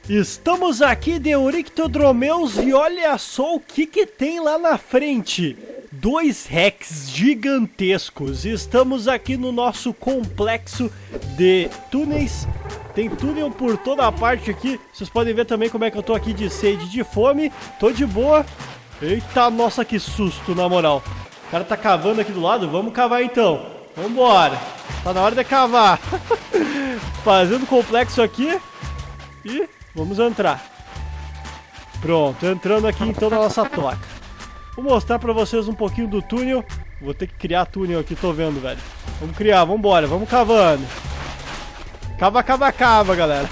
Estamos aqui de Eurictodromeus e olha só o que tem lá na frente. 2 Rex gigantescos. Estamos aqui no nosso complexo de túneis. Tem túnel por toda a parte aqui. Vocês podem ver também como é que eu tô aqui de sede e de fome. Tô de boa. Eita, nossa, que susto, na moral. O cara tá cavando aqui do lado. Vamos cavar então. Vambora. Tá na hora de cavar. Fazendo complexo aqui. E vamos entrar. Pronto, entrando aqui então na nossa toca. Vou mostrar pra vocês um pouquinho do túnel. Vou ter que criar túnel aqui, tô vendo, velho. Vamos criar, vambora, vamos cavando. Cava, cava, cava, galera.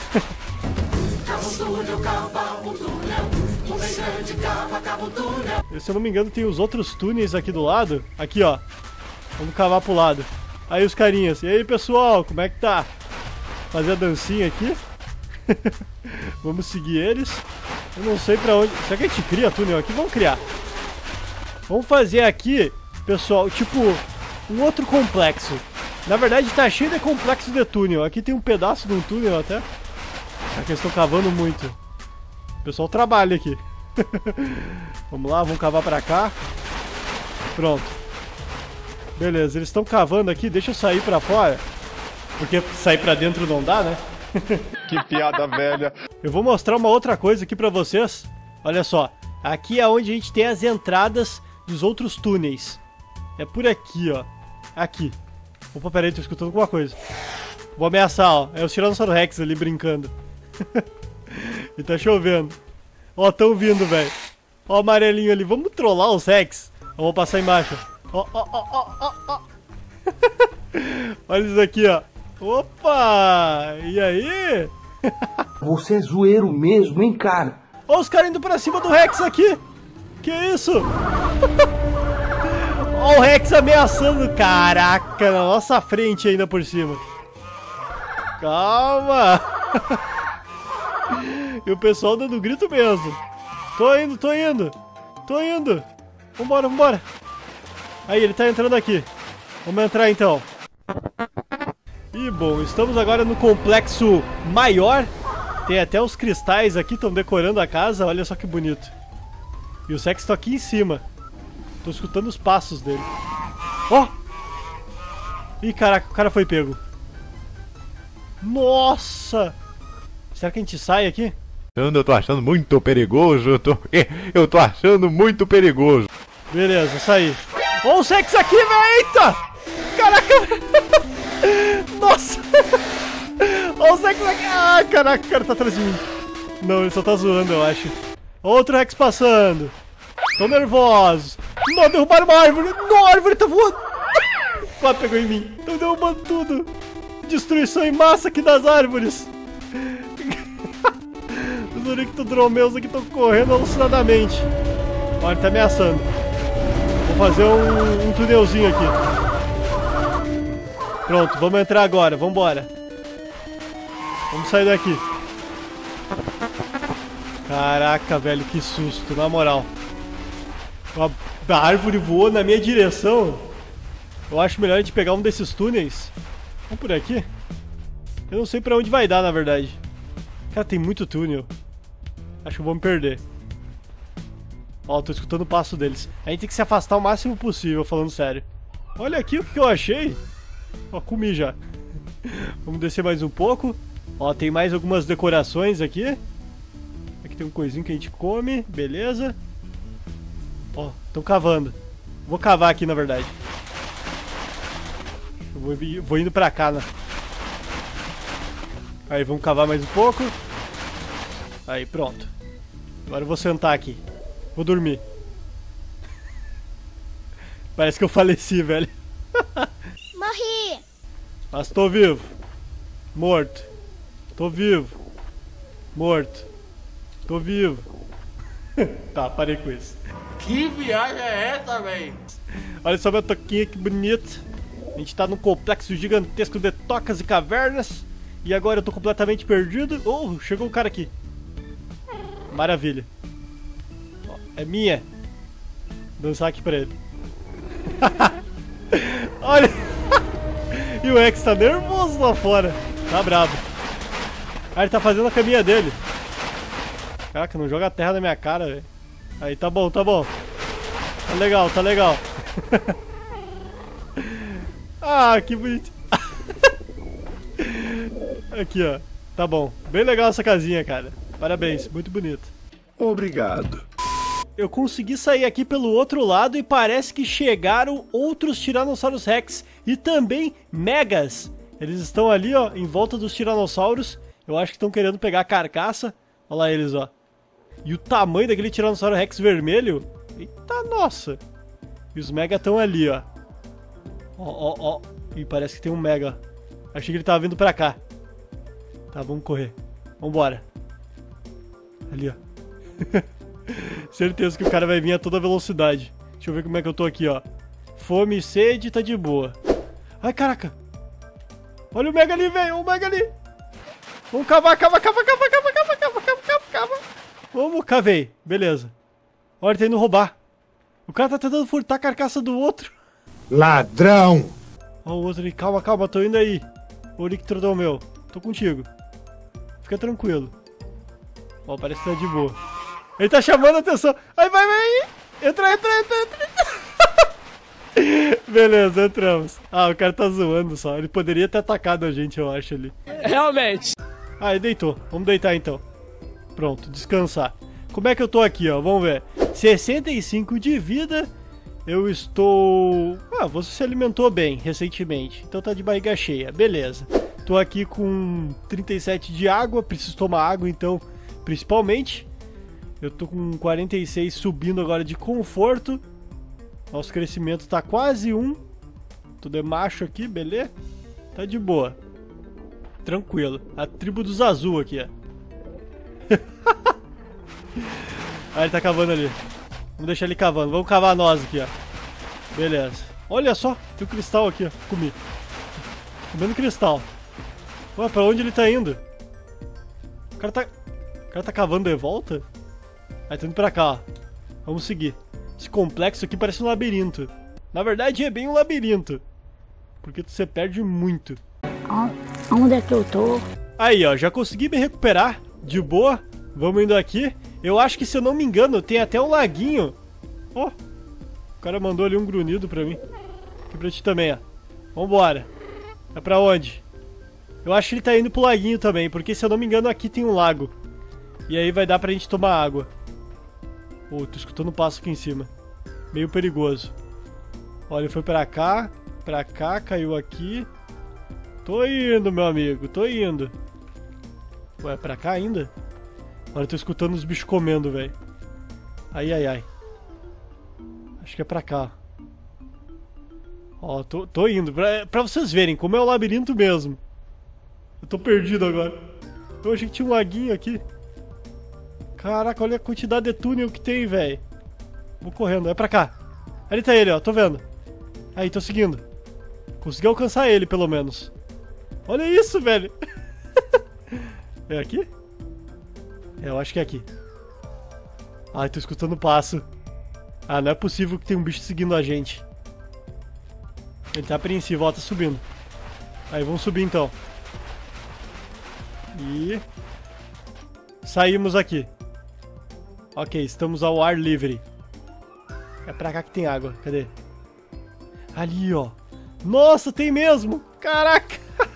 Se eu não me engano tem os outros túneis aqui do lado. Aqui, ó. Vamos cavar pro lado. Aí os carinhas. E aí, pessoal, como é que tá? Fazer a dancinha aqui. Vamos seguir eles. Eu não sei pra onde... Será que a gente cria túnel aqui? Vamos criar. Vamos fazer aqui, pessoal, tipo, um outro complexo. Na verdade tá cheio de complexo de túnel. Aqui tem um pedaço de um túnel até. Aqui eles estão cavando muito. O pessoal trabalha aqui. Vamos lá, vamos cavar pra cá. Pronto. Beleza, eles estão cavando aqui. Deixa eu sair pra fora. Porque sair pra dentro não dá, né? Que piada velha. Eu vou mostrar uma outra coisa aqui pra vocês. Olha só. Aqui é onde a gente tem as entradas dos outros túneis. É por aqui, ó. Aqui. Opa, peraí, tô escutando alguma coisa. Vou ameaçar, ó. É o Tiranossauro Rex ali brincando. E tá chovendo. Ó, tão vindo, velho. Ó o amarelinho ali. Vamos trollar os Rex. Vamos passar embaixo. Ó, ó, ó, ó, ó, ó. Olha isso aqui, ó. Opa! E aí? Você é zoeiro mesmo, hein, cara? Olha os caras indo pra cima do Rex aqui. Que isso? Olha o Rex ameaçando. Caraca, na nossa frente ainda por cima. Calma. E o pessoal dando grito mesmo. Tô indo, tô indo. Tô indo. Vambora, vambora. Aí, ele tá entrando aqui. Vamos entrar então. E bom, estamos agora no complexo maior. Tem até os cristais aqui, estão decorando a casa. Olha só que bonito. E o Rex tá aqui em cima. Tô escutando os passos dele. Ó! Oh! Ih, caraca, o cara foi pego. Nossa! Será que a gente sai aqui? Eu tô achando muito perigoso. Eu tô achando muito perigoso. Beleza, saí. Ó o Rex aqui, velho! Eita! Caraca! Nossa! Ó o Rex aqui! Ah, caraca, o cara tá atrás de mim. Não, ele só tá zoando, eu acho. Outro Rex passando. Tô nervoso. Não, derrubaram uma árvore. Não, a árvore tá voando. Quase pegou em mim. Tão derrubando tudo. Destruição em massa aqui das árvores. Os Eurictodromeus aqui estão correndo alucinadamente. Olha, ele tá ameaçando. Vou fazer um tunelzinho aqui. Pronto, vamos entrar agora. Vambora. Vamos sair daqui. Caraca, velho, que susto, na moral. A árvore voou na minha direção. Eu acho melhor a gente pegar um desses túneis. Vamos por aqui. Eu não sei pra onde vai dar, na verdade. Cara, tem muito túnel. Acho que eu vou me perder. Ó, tô escutando o passo deles. A gente tem que se afastar o máximo possível, falando sério. Olha aqui o que eu achei. Ó, comi já. Vamos descer mais um pouco. Ó, tem mais algumas decorações aqui. Aqui tem um coisinho que a gente come. Beleza. Ó, estão cavando. Vou cavar aqui, na verdade. Eu vou indo pra cá, né? Aí, vamos cavar mais um pouco. Aí, pronto. Agora eu vou sentar aqui. Vou dormir. Parece que eu faleci, velho. Morri! Mas tô vivo. Morto. Tô vivo. Morto. Tô vivo. Tá, parei com isso. Que viagem é essa, velho? Olha só minha toquinha, que bonito. A gente tá num complexo gigantesco de tocas e cavernas. E agora eu tô completamente perdido. Oh, chegou um cara aqui. Maravilha. Ó, é minha. Vou dançar aqui pra ele. Olha. E o Rex tá nervoso lá fora. Tá bravo. Ah, ele tá fazendo a caminha dele. Caraca, não joga terra na minha cara, velho. Aí, tá bom, tá bom. Tá legal, tá legal. Ah, que bonito. Aqui, ó. Tá bom. Bem legal essa casinha, cara. Parabéns, muito bonito. Obrigado. Eu consegui sair aqui pelo outro lado e parece que chegaram outros Tiranossauros Rex e também Megas. Eles estão ali, ó, em volta dos tiranossauros. Eu acho que estão querendo pegar a carcaça. Olha lá eles, ó. E o tamanho daquele Tiranossauro Rex vermelho. Eita, nossa. E os Mega estão ali, ó. Ó, ó, ó. E parece que tem um Mega. Achei que ele tava vindo pra cá. Tá, vamos correr. Vambora. Ali, ó. Certeza que o cara vai vir a toda velocidade. Deixa eu ver como é que eu tô aqui, ó. Fome e sede, tá de boa. Ai, caraca. Olha o Mega ali, velho. O Mega ali. Vamos cavar, cava. Vamos, cavei. Beleza. Olha, ele tá indo roubar. O cara tá tentando furtar a carcaça do outro. Ladrão! Ó, o outro ali. Calma, tô indo aí. Ô, Lictrodon meu. Tô contigo. Fica tranquilo. Ó, parece que tá de boa. Ele tá chamando a atenção. Ai, vai. Entra. Beleza, entramos. Ah, o cara tá zoando só. Ele poderia ter atacado a gente, eu acho, ali. Realmente. Ah, ele deitou. Vamos deitar, então. Pronto, descansar. Como é que eu tô aqui, ó? Vamos ver. 65 de vida. Eu estou... Ah, você se alimentou bem recentemente. Então tá de barriga cheia. Beleza. Tô aqui com 37 de água. Preciso tomar água, então, principalmente. Eu tô com 46 subindo agora de conforto. Nosso crescimento tá quase 1. Tudo é macho aqui, beleza? Tá de boa. Tranquilo. A tribo dos azul aqui, ó. Ah, ele tá cavando ali. Vamos deixar ele cavando. Vamos cavar nós aqui, ó. Beleza. Olha só, tem um cristal aqui, ó. Comi. Comendo cristal. Ué, pra onde ele tá indo? O cara tá cavando de volta? Aí tá indo pra cá, ó. Vamos seguir. Esse complexo aqui parece um labirinto. Na verdade é bem um labirinto. Porque você perde muito. Onde é que eu tô? Aí, ó, já consegui me recuperar. De boa. Vamos indo aqui. Eu acho que, se eu não me engano, tem até um laguinho. Ó. O cara mandou ali um grunhido pra mim. Aqui pra ti também, ó. Vambora. É pra onde? Eu acho que ele tá indo pro laguinho também. Porque, se eu não me engano, aqui tem um lago. E aí vai dar pra gente tomar água. Oh, tô escutando um passo aqui em cima. Meio perigoso. Olha, ele foi pra cá, caiu aqui. Tô indo, meu amigo, tô indo. Ué, pra cá ainda? Olha, eu tô escutando os bichos comendo, velho. Ai. Acho que é pra cá. Ó, tô indo. Pra vocês verem como é o labirinto mesmo. Eu tô perdido agora. Eu achei que tinha um laguinho aqui. Caraca, olha a quantidade de túnel que tem, velho. Vou correndo, é pra cá. Ali tá ele, ó, tô vendo. Aí, tô seguindo. Consegui alcançar ele, pelo menos. Olha isso, velho. É aqui? É, eu acho que é aqui. Ai, tô escutando o passo. Ah, não é possível que tenha um bicho seguindo a gente. Ele tá apreensivo, ó, tá subindo. Aí, vamos subir então. E... saímos aqui. Ok, estamos ao ar livre. É pra cá que tem água, cadê? Ali, ó. Nossa, tem mesmo! Caraca!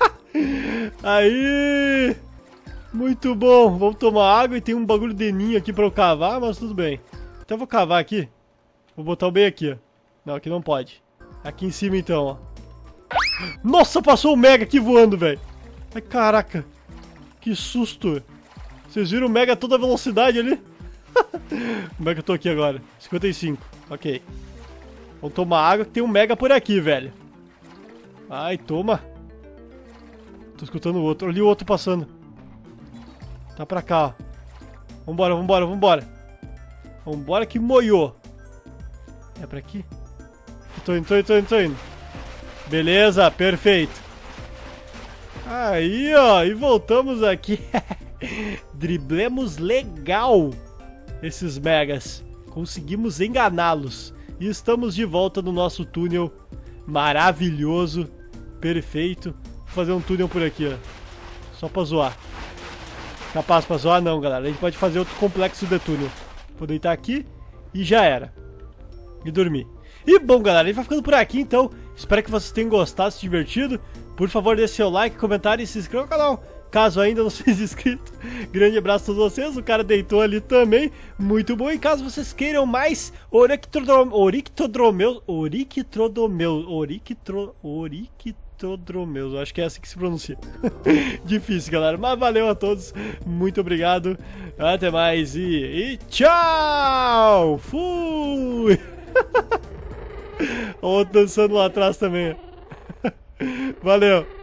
Aí! Muito bom! Vamos tomar água e tem um bagulho de ninho aqui pra eu cavar, mas tudo bem. Então eu vou cavar aqui. Vou botar o bem aqui, ó. Não, aqui não pode. Aqui em cima então, ó. Nossa, passou o Mega aqui voando, velho! Ai, caraca! Que susto! Vocês viram o Mega a toda velocidade ali? Como é que eu tô aqui agora? 55, ok. Vamos tomar água que tem um Mega por aqui, velho. Ai, toma. Tô escutando o outro. Ali o outro passando. Tá pra cá, ó. Vambora. Vambora que moiou. É pra aqui? Tô indo. Beleza, perfeito. Aí, ó. E voltamos aqui. Driblemos legal esses Megas. Conseguimos enganá-los. E estamos de volta no nosso túnel maravilhoso. Perfeito. Vou fazer um túnel por aqui, ó. Só pra zoar. Capaz passou? Ah não, galera, a gente pode fazer outro complexo de túnel. Vou deitar aqui e já era. E dormir. E bom, galera, a gente vai ficando por aqui então. Espero que vocês tenham gostado, se divertido. Por favor, deixe seu like, comentário e se inscreva no canal, caso ainda não seja inscrito. Grande abraço a todos vocês. O cara deitou ali também. Muito bom. E caso vocês queiram mais Orictodromeus, acho que é assim que se pronuncia. Difícil, galera. Mas valeu a todos. Muito obrigado. Até mais e tchau! Fui! O outro dançando lá atrás também. Valeu!